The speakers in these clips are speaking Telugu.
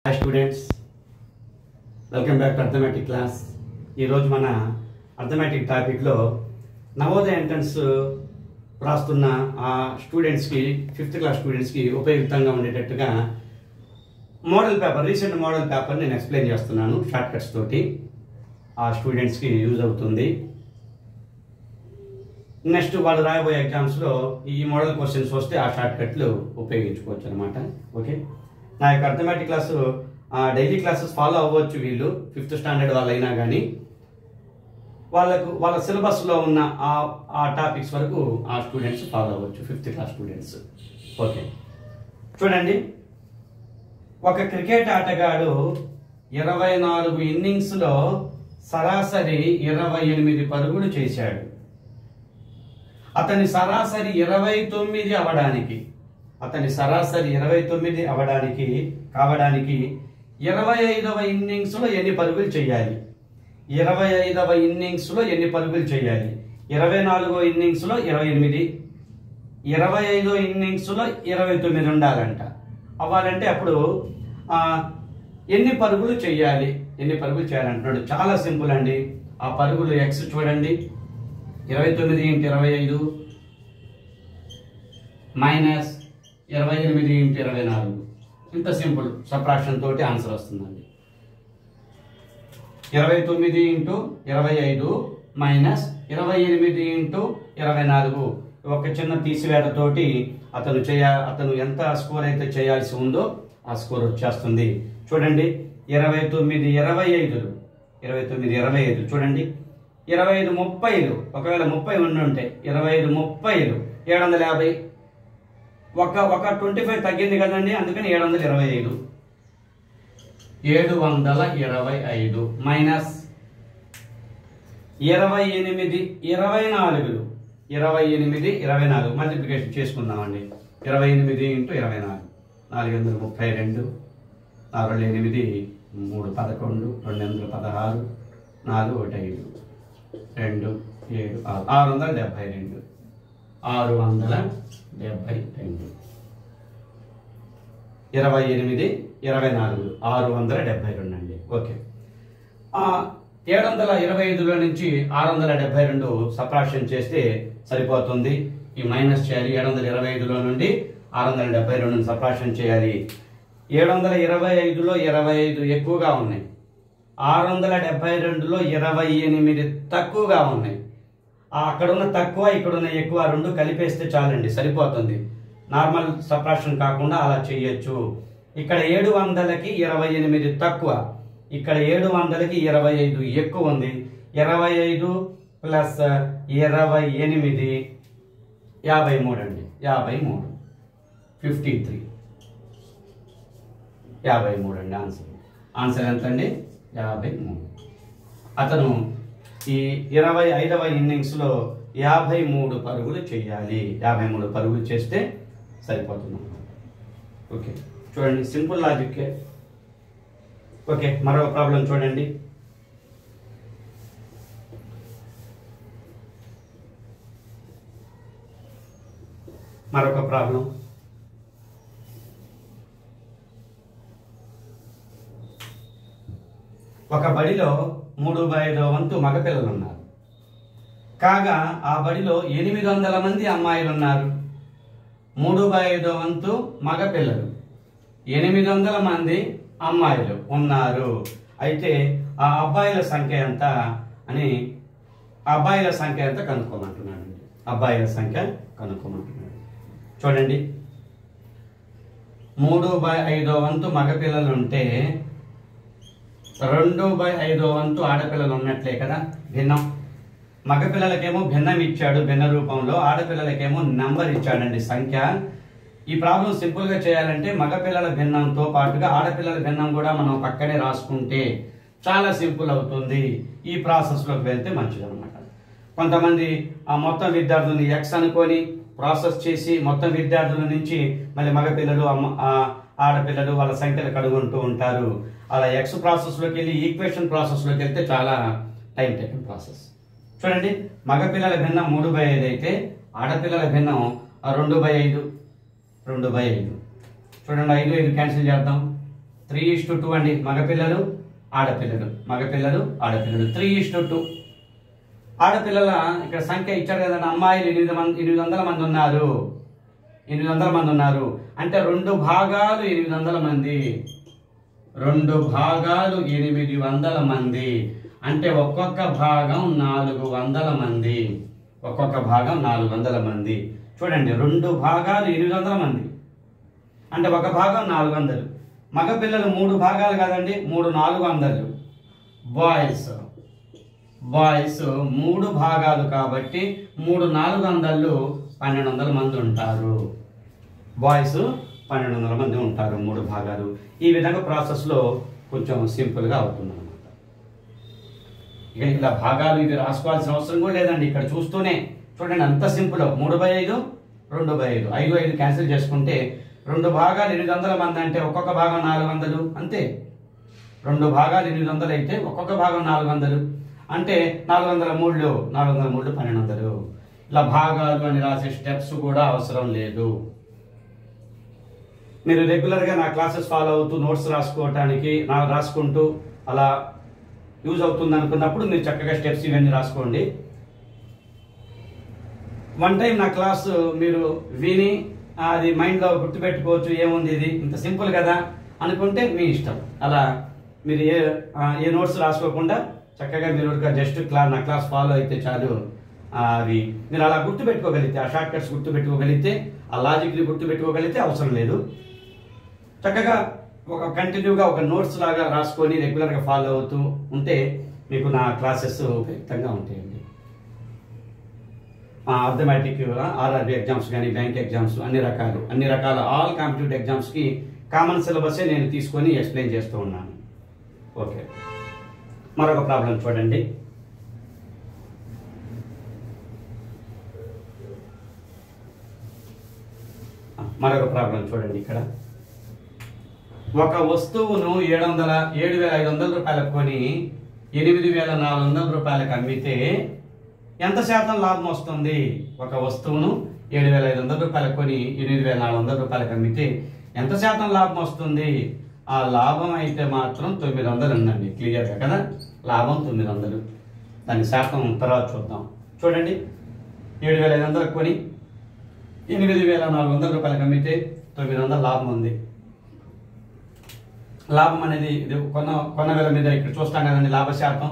Hi students, welcome back to Arithmetic class. ఈ రోజు మన అర్థమెటిక్ టాపిక్ లో నవోదయ ఎంట్రన్స్ రాస్తున్న ఆ స్టూడెంట్స్ కి 5th క్లాస్ స్టూడెంట్స్ కి ఉపయుక్తంగా ఉండేటట్టుగా model paper recent model paper నేను ఎక్స్ప్లెయిన్ చేస్తున్నాను షార్ట్ కట్స్ తోటి. ఆ స్టూడెంట్స్ కి యూజ్ అవుతుంది. నెక్స్ట్ వాళ్ళు రాయబోయే ఎగ్జామ్స్ లో ఈ మోడల్ క్వశ్చన్స్ వస్తే ఆ షార్ట్ కట్లు ఉపయోగించుకోవచ్చు అనమాట. ఓకే, నా యొక్క arithmetic class daily classes follow అవ్వచ్చు. వీళ్ళు 5th స్టాండర్డ్ వాళ్ళైనా కానీ వాళ్ళ సిలబస్లో ఉన్న ఆ టాపిక్స్ వరకు ఆ స్టూడెంట్స్ ఫాలో అవ్వచ్చు, 5th క్లాస్ స్టూడెంట్స్. ఓకే, చూడండి, ఒక క్రికెట్ ఆటగాడు 24 ఇన్నింగ్స్లో సరాసరి 28 పరుగులు చేశాడు. అతని సరాసరి 29 అవడానికి 25వ ఇన్నింగ్స్లో ఎన్ని పరుగులు చేయాలి? 25వ ఇన్నింగ్స్లో ఎన్ని పరుగులు చేయాలి? 24వ ఇన్నింగ్స్లో 28, 25వ ఇన్నింగ్స్లో 29 ఉండాలంట. అవ్వాలంటే అప్పుడు ఎన్ని పరుగులు చేయాలి అంటున్నాడు. చాలా సింపుల్ అండి. ఆ పరుగులు ఎక్స్ చూడండి, 29 × 25 మైనస్ 28 × 24. ఇంత సింపుల్ సబ్ట్రాక్షన్ తోటి ఆన్సర్ వస్తుందండి. 29 × 25 మైనస్ 28 × 24. ఒక చిన్న తీసివేతతోటి అతను ఎంత స్కోర్ అయితే చేయాల్సి ఉందో ఆ స్కోర్ వచ్చేస్తుంది. చూడండి, 29 25 చూడండి, 25 30, ఒకవేళ 30 ఉండుంటే 25 30 750, ఒక 25 తగ్గింది కదండి, అందుకని 725 మైనస్ 28 24 మల్టిప్లికేషన్ చేసుకుందామండి. 28 × 24 432, 4 8 3 11, 2 16, 4 1 5, 2 7 672 28 24 672 అండి. ఓకే, 725లో నుంచి 672 సబ్ట్రాక్షన్ చేస్తే సరిపోతుంది. ఈ మైనస్ చేయాలి. 725లో నుండి 672 సబ్ట్రాక్షన్ చేయాలి. 725లో 25 ఎక్కువగా ఉన్నాయి, 672లో 28 తక్కువగా ఉన్నాయి. అక్కడ ఉన్న తక్కువ ఇక్కడ ఉన్న ఎక్కువ రెండు కలిపేస్తే చాలండి, సరిపోతుంది. నార్మల్ సబ్ట్రాక్షన్ కాకుండా అలా చేయొచ్చు. ఇక్కడ 700కి 28 తక్కువ, ఇక్కడ 700కి 25 ఎక్కువ ఉంది. 25 ప్లస్ 28 53 అండి. 53 53 53 అండి ఆన్సర్ ఎంత అండి? 53. అతను ఈ 25వ ఇన్నింగ్స్లో 53 పరుగులు చేయాలి. 53 పరుగులు చేస్తే సరిపోతుంది. ఓకే, చూడండి, సింపుల్ లాజిక్. ఓకే, మరో ప్రాబ్లం చూడండి. మరొక ప్రాబ్లం, ఒక బడిలో 3/5 వంతు మగపిల్లలు ఉన్నారు. కాగా ఆ బడిలో 800 మంది అమ్మాయిలు ఉన్నారు. 3/5 వంతు మగపిల్లలు, 800 మంది అమ్మాయిలు ఉన్నారు. అయితే ఆ అబ్బాయిల సంఖ్య ఎంత కనుక్కోమంటున్నాడు. అబ్బాయిల సంఖ్య కనుక్కోమంటున్నాడు. చూడండి, 3/5 వంతు మగపిల్లలు ఉంటే 2/5 వంతు ఆడపిల్లలు ఉన్నట్లే కదా. భిన్నం, మగపిల్లలకేమో భిన్నం ఇచ్చాడు భిన్న రూపంలో, ఆడపిల్లలకేమో నంబర్ ఇచ్చాడండి, సంఖ్య. ఈ ప్రాబ్లం సింపుల్ గా చేయాలంటే మగపిల్లల భిన్నంతో పాటుగా ఆడపిల్లల భిన్నం కూడా మనం పక్కనే రాసుకుంటే చాలా సింపుల్ అవుతుంది. ఈ ప్రాసెస్ లోకి వెళ్తే మంచిది అనమాట. కొంతమంది ఆ మొత్తం విద్యార్థులను ఎక్స్ అనుకొని ప్రాసెస్ చేసి మొత్తం విద్యార్థుల నుంచి మళ్ళీ మగపిల్లలు ఆడపిల్లలు వాళ్ళ సంఖ్యలు కడుగుంటూ ఉంటారు. అలా ఎక్స్ ప్రాసెస్లోకి వెళ్ళి ఈక్వేషన్ ప్రాసెస్లోకి వెళ్తే చాలా టైం టేకింగ్ ప్రాసెస్. చూడండి, మగపిల్లల భిన్నం 3/5 అయితే ఆడపిల్లల భిన్నం 2/5. చూడండి, 5 క్యాన్సిల్ చేద్దాం. 3:2 అండి. మగపిల్లలు ఆడపిల్లలు 3:2. ఆడపిల్లల ఇక్కడ సంఖ్య ఇచ్చారు కదండి. అమ్మాయిలు 800 మంది ఉన్నారు. 800 మంది ఉన్నారు అంటే 2 భాగాలు 800 మంది. 2 భాగాలు 800 మంది అంటే ఒక్కొక్క భాగం 400 మంది. ఒక్కొక్క భాగం 400 మంది. చూడండి 2 భాగాలు 800 మంది అంటే ఒక భాగం 400. మగపిల్లలు 3 భాగాలు కాదండి, 3 400. బాయ్స్ 3 భాగాలు కాబట్టి 3 400 1200 మంది ఉంటారు. బాయ్స్ 1200 మంది ఉంటారు 3 భాగాలు. ఈ విధంగా ప్రాసెస్లో కొంచెం సింపుల్గా అవుతుంది అనమాట. ఇక ఇలా భాగాలు ఇవి రాసుకోవాల్సిన అవసరం కూడా లేదండి. ఇక్కడ చూస్తూనే చూడండి అంత సింపుల్. 3/5 2/5 5 క్యాన్సిల్ చేసుకుంటే 2 భాగాలు 800 మంది అంటే ఒక్కొక్క భాగం 400 అంతే. 2 భాగాలు 800 అయితే ఒక్కొక్క భాగం 400 అంటే 403 1200. ఇలా భాగాలు అని రాసే స్టెప్స్ కూడా అవసరం లేదు. మీరు రెగ్యులర్గా నా క్లాసెస్ ఫాలో అవుతూ నోట్స్ రాసుకుంటూ అలా యూజ్ అవుతుంది అనుకున్నప్పుడు మీరు చక్కగా స్టెప్స్ ఇవన్నీ రాసుకోండి. వన్ టైం నా క్లాస్ మీరు విని అది మైండ్లో గుర్తుపెట్టుకోవచ్చు. ఏముంది ఇది ఇంత సింపుల్ కదా అనుకుంటే మీ ఇష్టం. అలా మీరు ఏ నోట్స్ రాసుకోకుండా చక్కగా మీరు జస్ట్ నా క్లాస్ ఫాలో అయితే చాలు. అవి మీరు అలా గుర్తుపెట్టుకోగలిగితే, ఆ షార్ట్ కట్స్ గుర్తుపెట్టుకోగలిగితే, ఆ లాజిక్ని గుర్తుపెట్టుకోగలిగితే అవసరం లేదు. చక్కగా ఒక కంటిన్యూగా ఒక నోట్స్ లాగా రాసుకొని రెగ్యులర్గా ఫాలో అవుతూ ఉంటే మీకు నా క్లాసెస్ ఉపయుక్తంగా ఉంటాయండి. అర్థమెటిక్ ఆర్ఆర్బి ఎగ్జామ్స్ కానీ బ్యాంక్ ఎగ్జామ్స్ అన్ని రకాల ఆల్ కాంపిటేటివ్ ఎగ్జామ్స్కి కామన్ సిలబసే నేను తీసుకొని ఎక్స్ప్లెయిన్ చేస్తూ ఉన్నాను. ఓకే, మరొక ప్రాబ్లం చూడండి. ఇక్కడ ఒక వస్తువును 7,500 రూపాయలకు కొని 8,400 రూపాయలకు అమ్మితే ఎంత శాతం లాభం వస్తుంది? ఒక వస్తువును 7,500 రూపాయలకు కొని 8,400 రూపాయలకు అమ్మితే ఎంత శాతం లాభం వస్తుంది? ఆ లాభం అయితే మాత్రం 900 ఉందండి. క్లియర్గా కదా, లాభం 900. దాని శాతం తర్వాత చూద్దాం. చూడండి 7,500 కొని 8,400 రూపాయలకు అమ్మితే 900 లాభం ఉంది. లాభం అనేది ఇది కొన్న వేల మీద ఇక్కడ చూస్తాం కదండి. లాభ శాతం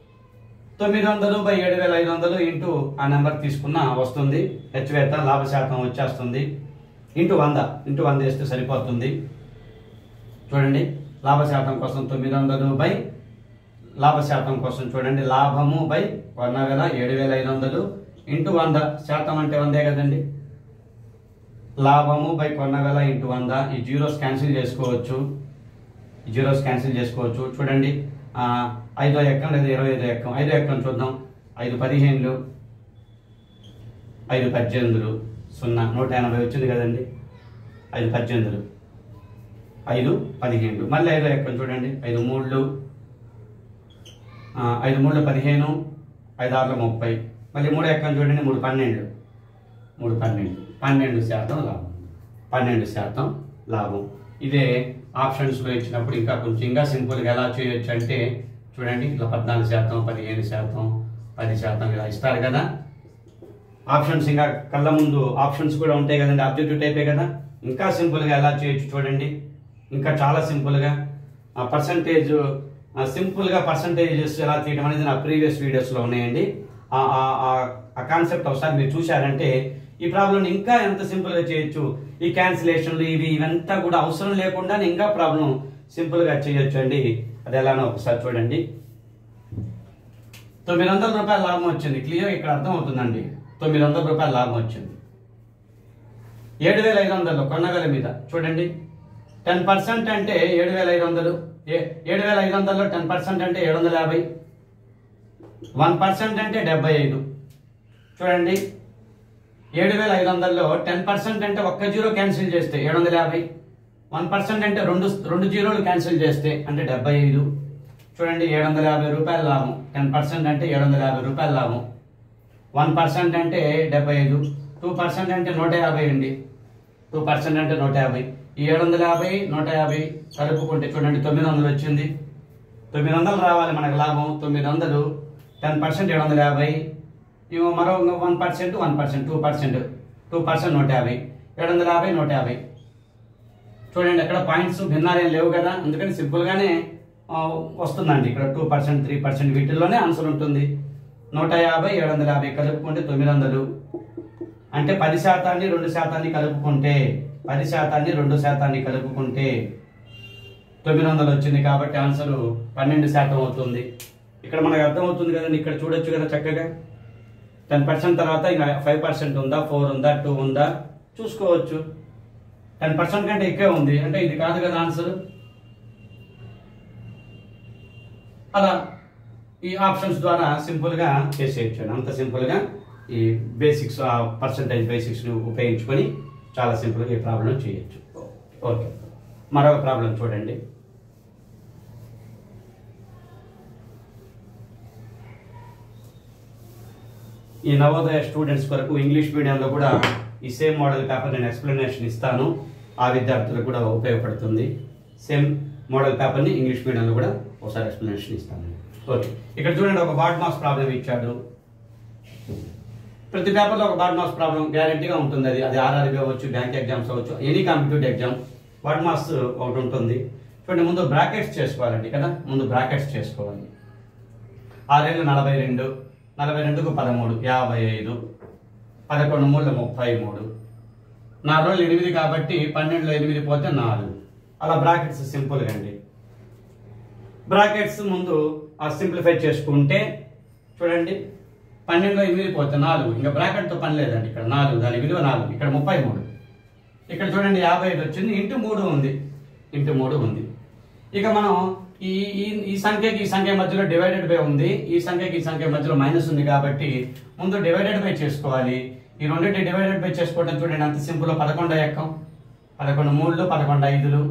900/7,500 ఇంటూ ఆ నెంబర్ తీసుకున్న వస్తుంది. హెచ్వేత లాభ శాతం వచ్చేస్తుంది. ఇంటూ 100 వేస్తే సరిపోతుంది. చూడండి లాభ శాతం కోసం 900 లాభ శాతం కోసం చూడండి లాభము కొన్న వేల 7,500 ఇంటూ 100. శాతం అంటే 100 కదండి. లాభము కొన్న వేల ఇంటూ 100. ఈ జీరోస్ క్యాన్సిల్ చేసుకోవచ్చు. చూడండి 5వ ఎక్కం లేదా 25వ ఎక్కం. 5వ ఎక్కం చూద్దాం. 5 15 5 18 0 180 వచ్చింది కదండి. 5 18 5 15. మళ్ళీ 5వ ఎక్కం చూడండి. 5 3 15 5 6 30. మళ్ళీ 3వ ఎక్కం చూడండి. 3 12 12% లాభం. 12% లాభం. ఇదే ఆప్షన్స్లో ఇచ్చినప్పుడు ఇంకా సింపుల్గా ఎలా చేయొచ్చు అంటే చూడండి ఇట్లా 14%, 15%, 10% ఇలా ఇస్తారు కదా. ఆప్షన్స్ ఇంకా కళ్ళ ముందు ఆప్షన్స్ కూడా ఉంటాయి కదండి. ఆబ్జెక్టివ్ టైపే కదా. ఇంకా సింపుల్గా ఎలా చేయొచ్చు చూడండి. ఇంకా చాలా సింపుల్గా పర్సంటేజెస్ ఎలా తీయడం అనేది నా ప్రీవియస్ వీడియోస్లో ఉన్నాయండి. ఆ కాన్సెప్ట్ ఒకసారి మీరు చూశారంటే ఈ ప్రాబ్లం ఇంకా ఎంత సింపుల్గా చేయొచ్చు. ఈ క్యాన్సిలేషన్లు ఇవంతా కూడా అవసరం లేకుండా ఇంకా ప్రాబ్లం సింపుల్గా చేయొచ్చు అండి. అది ఎలానో ఒకసారి చూడండి. 900 రూపాయల లాభం వచ్చింది. క్లియర్ ఇక్కడ అర్థం అవుతుందండి. 900 రూపాయల లాభం వచ్చింది. 7,500 కొన్న వేల మీద చూడండి. 10% అంటే 7,500. 7,500లో 10% అంటే 750. 1% అంటే 75. చూడండి 7,500లో 10% అంటే ఒక్క జీరో క్యాన్సిల్ చేస్తే 750. 1% అంటే రెండు జీరోలు క్యాన్సిల్ చేస్తే అంటే 75. చూడండి 750 రూపాయల లాభం. 10% అంటే 750 రూపాయల లాభం. 1% అంటే 75. 2% అంటే 150 అండి. 2% అంటే 150. ఈ 750 150 కలుపుకుంటే చూడండి 900 వచ్చింది. 900 రావాలి మనకు లాభం. 900 10% 750 ఇవో మరో 1% 2% 150 750 150. చూడండి అక్కడ పాయింట్స్ భిన్నాలు ఏం లేవు కదా, అందుకని సింపుల్గానే వస్తుందండి. ఇక్కడ 2% 3% వీటిల్లోనే ఆన్సర్ ఉంటుంది. 150 750 కలుపుకుంటే 900 అంటే 10% 2% కలుపుకుంటే 10% 2% కలుపుకుంటే 900 వచ్చింది. కాబట్టి ఆన్సర్ 12% అవుతుంది. ఇక్కడ మనకు అర్థమవుతుంది కదండి. ఇక్కడ చూడొచ్చు కదా చక్కగా 10% తర్వాత ఇంకా 5% ఉందా, 4 ఉందా, 2 ఉందా చూసుకోవచ్చు. 10% కంటే ఎక్కువే ఉంది అంటే ఇది కాదు కదా ఆన్సర్. అలా ఈ ఆప్షన్స్ ద్వారా సింపుల్గా చేసేయచ్చు. అంత సింపుల్గా ఈ బేసిక్స్ పర్సంటేజ్ బేసిక్స్ని ఉపయోగించుకొని చాలా సింపుల్గా ఈ ప్రాబ్లం చేయొచ్చు. ఓకే, మరొక ప్రాబ్లం చూడండి. ఈ నవోదయ స్టూడెంట్స్ కొరకు ఇంగ్లీష్ మీడియంలో కూడా ఈ సేమ్ మోడల్ పేపర్ నేను ఎక్స్ప్లెనేషన్ ఇస్తాను. ఆ విద్యార్థులకు కూడా ఉపయోగపడుతుంది. సేమ్ మోడల్ పేపర్ని ఇంగ్లీష్ మీడియంలో కూడా ఒకసారి ఎక్స్ప్లెనేషన్ ఇస్తాను. ఓకే, ఇక్కడ చూడండి ఒక బాడ్ మాస్ ప్రాబ్లం ఇచ్చాడు. ప్రతి పేపర్లో ఒక బాడ్ మాస్ ప్రాబ్లం గ్యారెంటీగా ఉంటుంది. అది ఆర్ఆర్బీ అవ్వచ్చు, బ్యాంక్ ఎగ్జామ్స్ అవ్వచ్చు, any competitive exam BODMAS ఒకటి ఉంటుంది. చూడండి ముందు బ్రాకెట్స్ చేసుకోవాలండి కదా, ముందు బ్రాకెట్స్ చేసుకోవాలి. 6 42 42కు 13 55 11 3 33 4 రోజులు 8 కాబట్టి 12లో 8 పోతే 4. అలా బ్రాకెట్స్ సింపుల్గా అండి. బ్రాకెట్స్ ముందు సింప్లిఫై చేసుకుంటే చూడండి 12లో 8 పోతే 4. ఇంకా బ్రాకెట్తో పని లేదండి. ఇక్కడ 4 దాని విలువ 4. ఇక్కడ 33. ఇక్కడ చూడండి 55 వచ్చింది. ఇంటూ 3 ఉంది. ఇక మనం ఈ సంఖ్యకి ఈ సంఖ్య మధ్యలో డివైడెడ్ బై ఉంది, ఈ సంఖ్యకి ఈ సంఖ్య మధ్యలో మైనస్ ఉంది కాబట్టి ముందు డివైడెడ్ బై చేసుకోవాలి. ఈ రెండింటి డివైడెడ్ బై చేసుకోవడం చూడండి అంత సింపుల్. 11 ఎక్కం 11 3 11 5.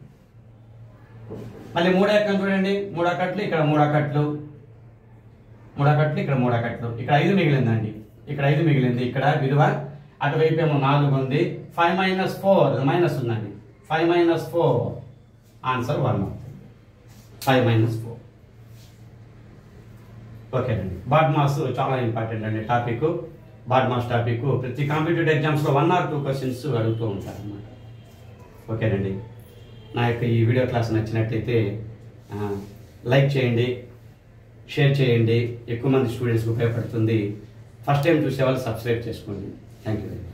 మళ్ళీ 3 ఎక్కం చూడండి 3 అక్కట్లు, ఇక్కడ 3 అక్కట్లు, 3 అక్కట్లు, ఇక్కడ 3 అక్కట్లు, ఇక్కడ 5 మిగిలిందండి. ఇక్కడ 5 మిగిలింది. ఇక్కడ విలువ అటువైపు ఏమో 4 ఉంది. 5 - 4 మైనస్ ఉందండి. 5 - 4 ఆన్సర్ 1 అవుతుంది. 5 - 4. ఓకేనండి. బాడ్ మాస్ చాలా ఇంపార్టెంట్ అండి టాపిక్. బాడ్ మాస్ టాపిక్ ప్రతి కాంపిటేటివ్ ఎగ్జామ్స్లో 1 or 2 క్వశ్చన్స్ అడుగుతూ ఉంటారు అన్నమాట. ఓకేనండి. నా యొక్క ఈ వీడియో క్లాస్ నచ్చినట్లయితే లైక్ చేయండి, షేర్ చేయండి. ఎక్కువ మంది స్టూడెంట్స్కి ఉపయోగపడుతుంది. ఫస్ట్ టైం చూసే వాళ్ళు సబ్స్క్రైబ్ చేసుకోండి. Thank you.